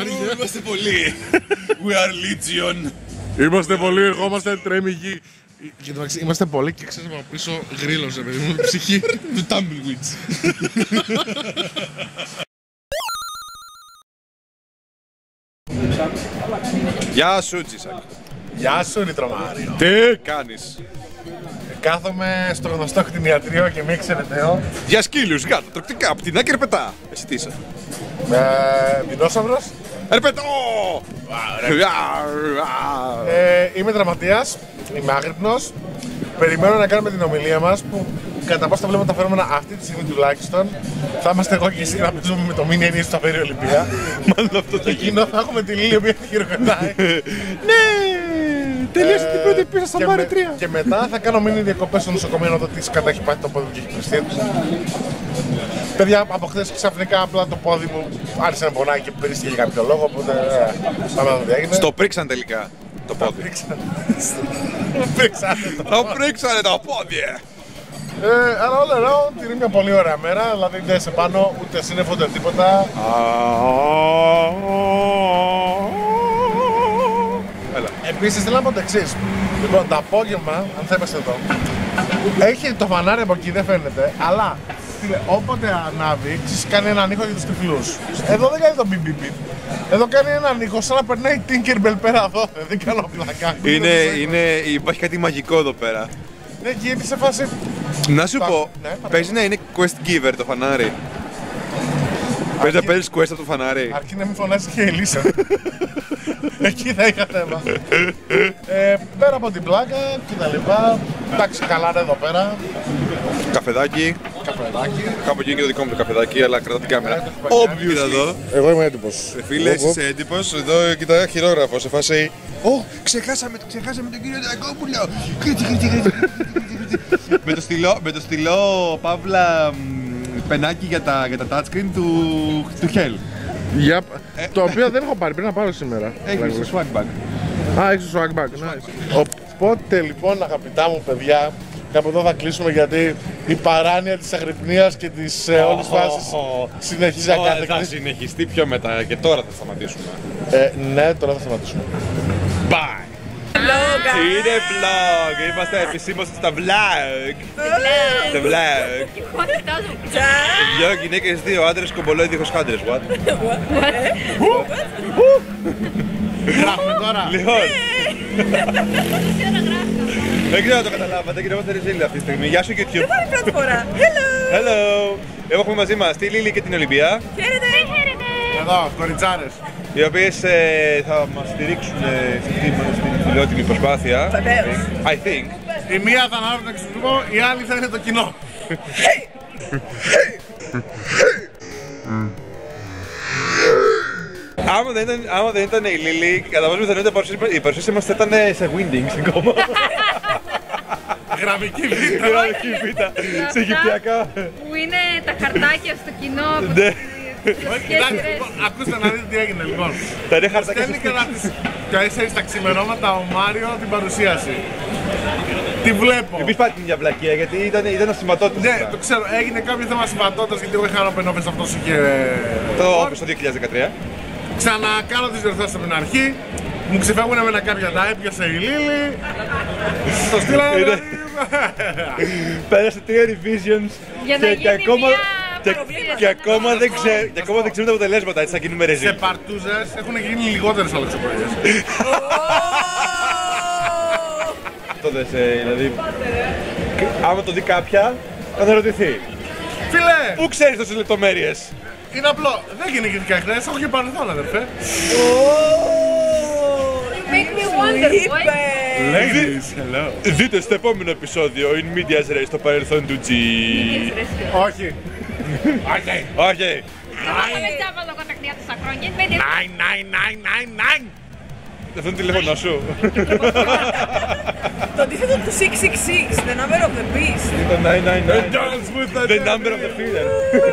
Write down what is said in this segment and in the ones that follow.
Είμαστε πολλοί. We are legion. Είμαστε πολλοί, ερχόμαστε, τρέμει γη. Και το είμαστε πολλοί και ξέρεις από πίσω γρήλωσε, παιδί μου, ψυχή του Tumbleweeds. Γεια σου, Τζίσακ. Γεια σου, Ρητρομάριο. Τι κάνεις? Κάθομαι στο γνωστό κτηνιατρίο και μη εξαιρεταίο. Για σκύλους, γάτα, τροκτικά, πτηνά και ερπετά. Εσύ τι είσαι? Δεινόσαυρος. Ερπετό! Είμαι δραματίας, είμαι άγρυπνος. Περιμένω να κάνουμε την ομιλία μας που κατά πώς τα βλέπουμε τα φαινόμενα αυτή τη στιγμή τουλάχιστον θα είμαστε εγώ και εσύ να παίζουμε με το mini ενίες στο Αβέριο Ολυμπία. Μάλλον αυτό το κοινό θα έχουμε τη Λίλη η οποία χειροκροτάει. Ναι! Τελείωσε την πρώτη πίσω στα Μάρε 3. Και μετά θα κάνω mini διακοπές στο νοσοκομείο να δω τι κατά έχει πάθει το πόδι μου και έχει κρυστεί. Παιδιά, από χθες ξαφνικά απλά το πόδι μου άρχισε να πονάει και περίστηκε για κάποιο λόγο, οπότε πάμε να δω τι έγινε. Στο πρίξαν τελικά το πόδι. Το πρίξανε το πόδι. Αλλά όλα around είναι μια πολύ ωραία μέρα, δηλαδή δεν είσαι πάνω ούτε σύννεφο ούτε τίποτα. Επίσης θέλω να πω το εξής. Λοιπόν, το απόγευμα, αν θα είμαστε εδώ, έχει το φανάρι από εκεί, δεν φαίνεται, αλλά όποτε ανάβει, κάνει έναν ήχο για τους τυφλούς. Εδώ δεν κάνει το μπιμπιμπι. Εδώ κάνει έναν ήχο σαν να περνάει Tinkerbell πέρα εδώ, δεν κάνω πλάκα. Υπάρχει κάτι μαγικό εδώ πέρα. Ναι, και είναι σε φάση... Να σου πω, παίζει να είναι quest giver το φανάρι. Παίζει να παίζεις quest από το φανάρι. Αρκεί να μην φωνάζει και η Ελίσσα. Εκεί θα είχα θέμα. Πέρα από την πλάκα και τα λοιπά. Εντάξει, καλά είναι εδώ πέρα. Καφεδάκι. Κάπου εκεί είναι και το δικό μου το καφεδάκι, αλλά κρατά την κάμερα. Obviously εδώ. Εγώ είμαι έντυπος. Φίλε, εσύ είσαι έντυπος. Εδώ κοιτά χειρόγραφο σε φάση. Ω, ξεχάσαμε τον κύριο Δρακόπουλο. Με το στυλό Παύλα πενάκι για τα touchscreen του Hell. Το οποίο δεν έχω πάρει, πρέπει να πάρω σήμερα. Έχεις το swag bag. Έχεις το swag bag, Οπότε λοιπόν αγαπητά μου παιδιά, κάπου εδώ θα κλείσουμε γιατί η παράνοια της αγρυπνίας και της όλης φάσης συνεχίζει να κάθεται. Θα συνεχιστεί πιο μετά και τώρα θα σταματήσουμε. Ναι, τώρα θα σταματήσουμε. Bye! Είναι vlog! Είμαστε επισήμως στα vlog! Στο vlog! Δυο γυναίκες, δύο άντρες, κομπολόι δίχως χάντρες. What? Γράφουμε τώρα! Λοιπόν! Δεν ξέρω αν το καταλάβατε, γινόμαστε ρεζίλοι αυτή τη στιγμή. Γεια σου YouTube! Δεν πάρει πρώτη φορά! Hello! Έχουμε μαζί μας τη Λίλη και την Ολυμπία. Χαίρετε! Εδώ, κοριτσάρες. Οι οποίες θα μας στηρίξουν στην φιλότιμη προσπάθεια. Βεβαίως. I think. Η μία θα αναλάβει τον εξοπλισμό, η άλλη θα είναι το κοινό. Άμα δεν ήταν η Λίλη, κατά πάσα πιθανότητα η παρουσίαση μας θα ήταν σε Windings ακόμα. Γραμμική βήτα. Σε Αιγυπτιακά. Που είναι τα χαρτάκια στο κοινό. Ακούστε να δείτε τι έγινε λοιπόν. Τα είναι χαρτάκια στέλνει και στα ξημερώματα ο Μάριο την παρουσίαση. Τη βλέπω. Επίσης πάτε μια βλακεία γιατί ήταν ασημματότητας. Ναι, το ξέρω, έγινε κάποιο θέμα ασημματότητας γιατί εγώ είχα ένα πενόπες αυτός είχε... Το όπλο το 2013. Ξανακάνω τις διορθώσεις από την αρχή. Μου ξεφεύγουνε με ένα κάποια τα έπιασε η Λίλη. Το στείλανε. Πέρασε 3 revisions και ακόμα δεν ξέρουν τα αποτελέσματα, έτσι θα γίνουμε ρεζί. Σε παρτούζες έχουν γίνει λιγότερες αλεξοπορίες. Αυτό δεν σε, δηλαδή, άμα το δει κάποια, θα ρωτηθεί. Φίλε! Πού ξέρεις τόσες λεπτομέρειες? Είναι απλό, δεν γεννήθηκα χθες, έχω και παρελθόν αδερφέ. Make me wonder, boy. Ladies, hello. Δείτε στο επόμενο επεισόδιο In Medias Res στο παρελθόν του G. Όχι. Όχι. Αυτό είναι τηλέφωνο σου. Το αντίθετο του 666, the number of the beast. Το 999. The number of the feeder.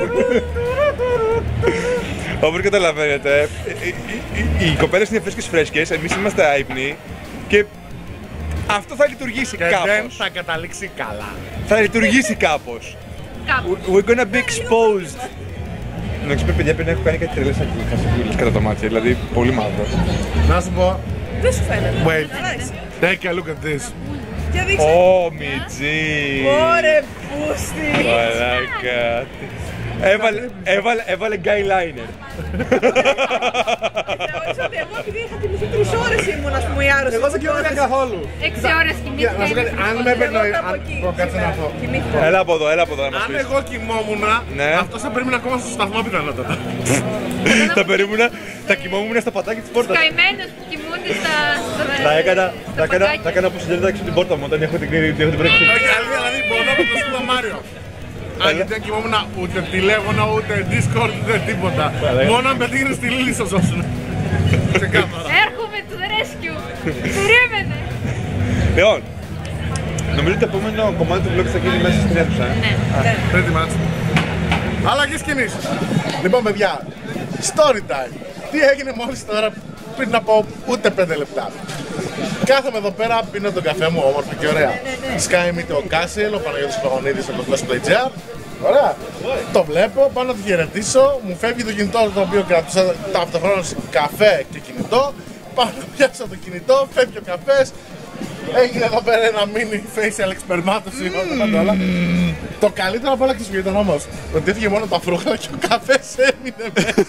Όπως καταλαβαίνετε, οι κοπέλες είναι φρέσκες, εμείς είμαστε άϊπνοι και αυτό θα λειτουργήσει κάπως. Δεν θα καταλήξει καλά. Θα λειτουργήσει κάπως. We're gonna be exposed. Νομίζω ότι παιδιά πριν έχω κάνει κάτι τρελές χασικούλες κατά τα μάτια, δηλαδή πολύ μαύρο. Να σου πω. Δεν σου φαίνεται. Wait. Καλά είσαι. Take a look at this. Για δείξε. Ω, Μιτζή! Ωρε πούστη. Μαλάκα. Έβαλε guy liner. Θεώρησα ότι εγώ επειδή είχα κοιμηθεί 3 ώρες ήμουν, ας πούμε, η άρρωστη. Εγώ δεν κοιμήθηκα καθόλου. 6 ώρες Κοίτα, να σου πω κάτι, αν με έπαιρνε. Κάτσε να πω. Έλα από εδώ να μας Αν πεις. εγώ κοιμόμουν, Ναι. αυτός θα περίμενε ακόμα στο σταθμό πιθανότατα. Θα κοιμόμουν στο πατάκι της πόρτας. Καημένους που κοιμούνται Θα έκανα όπως συνέλεγα έξω την πόρτα μου όταν έχω την βρέξει. Όχι, αλήθεια, δηλαδή μπορώ να το στείλω Μάριο. Αν δεν κοιμόμουν ούτε τηλέφωνο, ούτε Discord, ούτε τίποτα. Μόνο αν πετύχαινε στη Λίλη θα ζώσουν. Ξεκάθαρα. Έρχομαι to the rescue. Περίμενε. Λοιπόν, νομίζω ότι το επόμενο κομμάτι του vlog θα γίνει μέσα στην αίθουσα. Ναι. Pretty much. Αλλαγές κινήσεις. Λοιπόν, παιδιά, story time. Τι έγινε μόλις τώρα πριν από ούτε 5 λεπτά. Κάθομαι εδώ πέρα, πίνω τον καφέ μου όμορφα και ωραία. Σκάει με το Castle, ο Παναγιώτης Παγωνίδης από το Cosplay.gr. Ωραία. Το βλέπω, πάω να το χαιρετήσω. Μου φεύγει το κινητό το οποίο κρατούσα ταυτοχρόνως καφέ και κινητό. Πάω να πιάσω το κινητό, φεύγει ο καφές. Έγινε εδώ πέρα ένα mini facial εξπερμάτωση. Όλα. Το καλύτερο από όλα και ήταν όμως ότι έφυγε μόνο τα φρούγαλα και ο καφές έμεινε μέσα.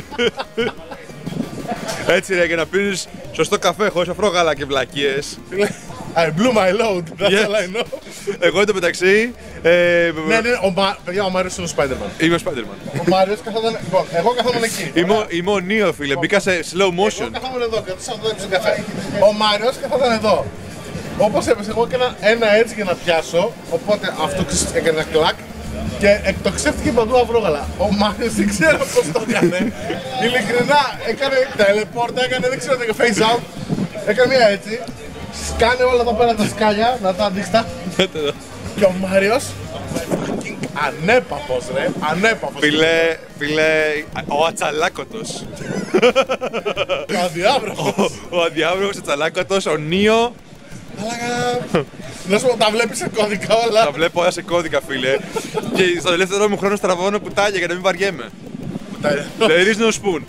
Έτσι ρε, για να πίνεις σωστό καφέ χωρίς αφρόγαλα και βλακίες. I blew my load, that's all I know. Εγώ εντωμεταξύ. Ναι, παιδιά, ο Μάριος είναι ο Spider-Man. Είμαι ο Spider-Man. Ο Μάριος καθόταν. Λοιπόν, εγώ καθόμουν εκεί. Είμαι ο Νίο, φίλε. Μπήκα σε slow Εγώ motion. καθόμουν εδώ, κρατούσα αυτό το καφέ. Ο Μάριος καθόταν εδώ. Όπως έπεσε, εγώ έκανα ένα έτσι για να πιάσω. Οπότε αυτό έκανε ένα κλακ. Και εκτοξεύτηκε παντού αυρόγαλα. Ο Μάριος δεν ξέρω πώς το έκανε. Ειλικρινά έκανε teleport, έκανε δεν ξέρω, έκανε face out. Έκανε μία έτσι. Σκάνε όλα εδώ πέρα τα σκάλια, να τα αντίξτα. Και ο Μάριος fucking ανέπαφος ρε, ανέπαφος. Φίλε, ο ατσαλάκωτος. Ο αδιάβροχος. Ο αδιάβροχος ατσαλάκωτος, ο Νίο. Να σου πω, τα βλέπεις σε κώδικα όλα. Τα βλέπω όλα σε κώδικα, φίλε. Και στο ελεύθερο μου χρόνο στραβώνω κουτάλια για να μην βαριέμαι. There is no spoon.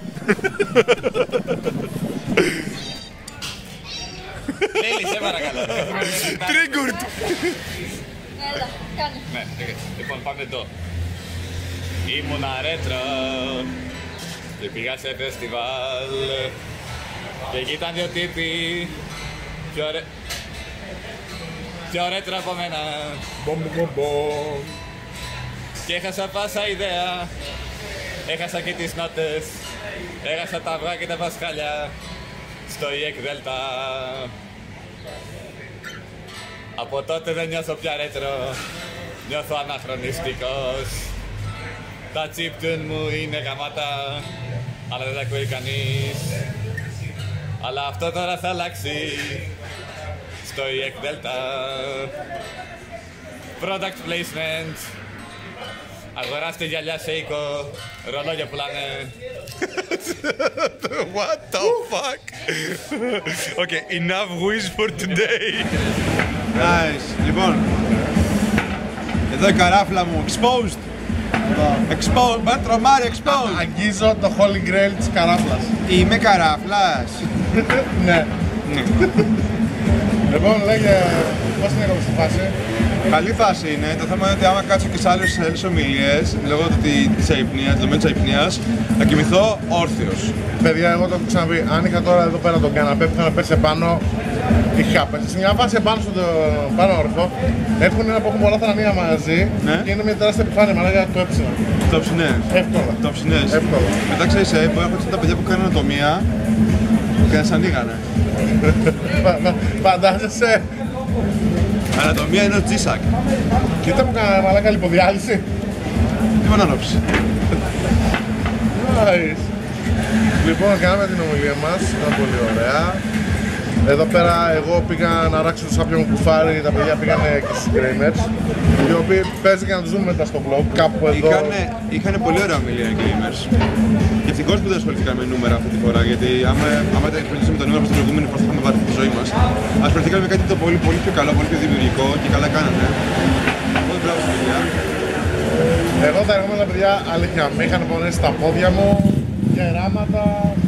Τέλει, σε παρακαλώ. Triggered. Έλα, κάνε. Ναι, λοιπόν πάμε εδώ. Ήμουνα ρέτρο και πήγα σε φεστιβάλ και εκεί ήταν 2 τύποι πιο ρέτρο από μένα και έχασα πάσα ιδέα, έχασα και τις νότες, έχασα τα αυγά και τα πασχάλια στο ΙΕΚ Δέλτα. Από τότε δεν νιώθω πια ρέτρο, νιώθω αναχρονιστικός. Τα chiptune μου είναι γαμάτα, αλλά δεν τα ακούει κανείς. Αλλά αυτό τώρα θα αλλάξει στο ΙΕΚ Δέλτα. Product placement. Αγοράστε γυαλιά Seiko, ρολόγια πουλάνε. What the fuck? Okay, enough whiz for today. Nice. Λοιπόν, εδώ η καράφλα μου, exposed. Exposed, μα τρομάρι, exposed. Αγγίζω το Holy Grail της καράφλας. Είμαι καράφλας. Ναι. Λοιπόν, λέγε, πώς είναι η φάση. Καλή φάση είναι. Το θέμα είναι ότι άμα κάτσω και σε άλλες ομιλίες, λόγω της αϊπνίας, δεδομένου της αϊπνίας, θα κοιμηθώ όρθιος. Παιδιά, εγώ το έχω ξαναπεί. Αν είχα τώρα εδώ πέρα τον καναπέ που είχα να πέσει επάνω, είχα πέσει. Σε μια βάση επάνω στο πάνω όρθιο, έχουν ένα που έχουν πολλά θρανία μαζί και είναι μια τεράστια επιφάνεια. Μαλάκα το έψηνα. Το ψινές. Εύκολα. Το ψινές. Εύκολα. Μετά ξέρεις, έχω τα παιδιά που κάνουν ανατομία και να σ' ανοίγανε. Φαντάζεσαι. Ανατομία είναι ο Τζίσακ. Κοίτα μου κάνα μαλάκα λιποδιάλυση. Τι μονάνωψη. Nice. Λοιπόν, κάναμε την ομιλία μας, ήταν πολύ ωραία. Εδώ πέρα εγώ πήγα να ράξω το σάπιο μου κουφάρι, τα παιδιά πήγανε και στους gamers, οι οποίοι παίζει και να τους δούμε μετά στο vlog, κάπου εδώ. Είχαν πολύ ωραία ομιλία οι gamers. Και ευτυχώς που δεν ασχοληθήκαμε με νούμερα αυτή τη φορά, γιατί άμα ασχοληθήκαμε με το νούμερα προς την προηγούμενη φορά θα είχαμε βαρθεί τη ζωή μας. Ασχοληθήκαμε με κάτι το πολύ πιο καλό, πολύ πιο δημιουργικό και καλά κάνανε. Οπότε μπράβο στα παιδιά. Εγώ τα ερχόμενα παιδιά, αλήθεια, με είχαν πονέσει τα πόδια μου, γεράματα,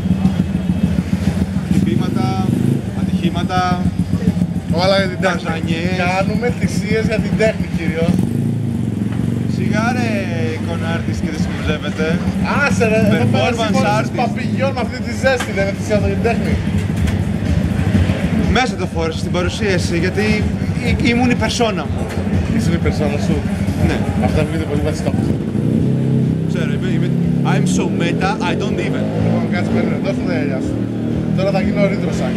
Χτυπήματα, ατυχήματα. όλα για την τέχνη. Καζανιές. Κάνουμε θυσίες για την τέχνη κυρίως. Σιγά ρε εικονάρτης και δεν συμμαζεύεται. Άσε ρε, εδώ πέρα Performance σηκώνεις artist. παπηγιών με αυτή τη ζέστη, δεν είναι θυσία για την τέχνη. Μέσα το φόρεσα στην παρουσίαση γιατί ήμουν η περσόνα μου. Είσαι η περσόνα σου. Ναι, Αυτά βγήκε πολύ βασικά. ξέρω, είμαι I'm so meta, I don't even. Λοιπόν, κάτσε περίμενε, δώσ' μου τα γυαλιά σου. Τώρα θα γίνω ρήτροσακ.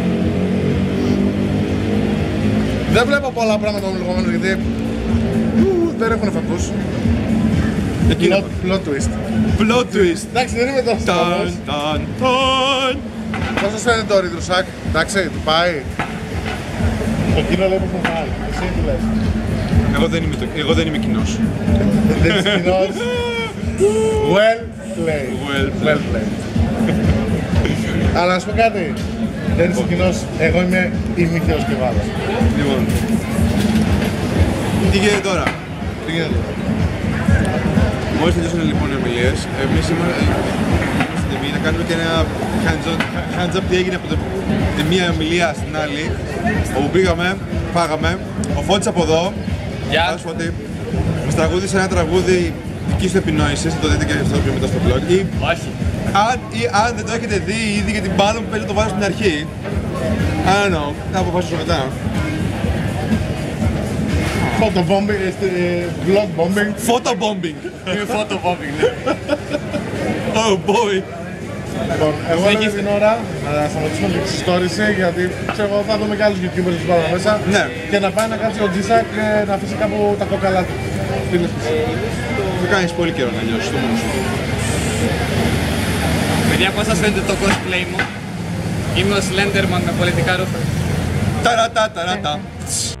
Δεν βλέπω πολλά πράγματα ομολογωμένως γιατί δεν έχουν φακούς. Εκείνο. Plot twist. Plot twist. Εντάξει, δεν είμαι τόσο Ταν, στραβός. ταν, ταν. Πώς σας φαίνεται το ρήτροσακ, εντάξει, του πάει. Εκείνο λέει πως μου πάει, εσύ τι λες. Εγώ δεν είμαι κοινός. Δεν είσαι κοινός. Well played. Well played. Αλλά να σου πω κάτι. Δεν είσαι κοινός, εγώ είμαι ημίθεος και βάλος. Λοιπόν, τι γίνεται τώρα. Τι γίνεται. Μόλις τελειώσουν λοιπόν οι ομιλίες, εμείς είμαστε στην τιμή να κάνουμε και ένα hands up τι έγινε από τη μία ομιλία στην άλλη, όπου πήγαμε, φάγαμε, ο Φώτης από εδώ, Γεια. Φώτη, μας τραγούδισε ένα τραγούδι δικής του επινόησης, θα το δείτε και αυτό πιο μετά στο vlog, Όχι. αν δεν το έχετε δει ήδη γιατί μάλλον πρέπει να το βάζω στην αρχή, I don't know, θα αποφασίσω μετά. Photobombing, vlog bombing. Photobombing! Είναι photobombing, ναι. Oh boy! Λοιπόν, εγώ έλεγα την ώρα να σταματήσουμε την εξιστόρηση γιατί ξέρω εγώ θα δούμε και άλλους YouTubers που πάνε μέσα Ναι. και να πάει να κάτσει ο Τζίσακ να αφήσει κάπου τα κόκαλά του. Τι λες εσύ. Θα κάνεις πολύ καιρό να νιώσεις το μόνο σου. Παιδιά, πώς σας φαίνεται το cosplay μου. Είμαι ο Slenderman με πολιτικά ρούχα. Ταρατά, ταρατά.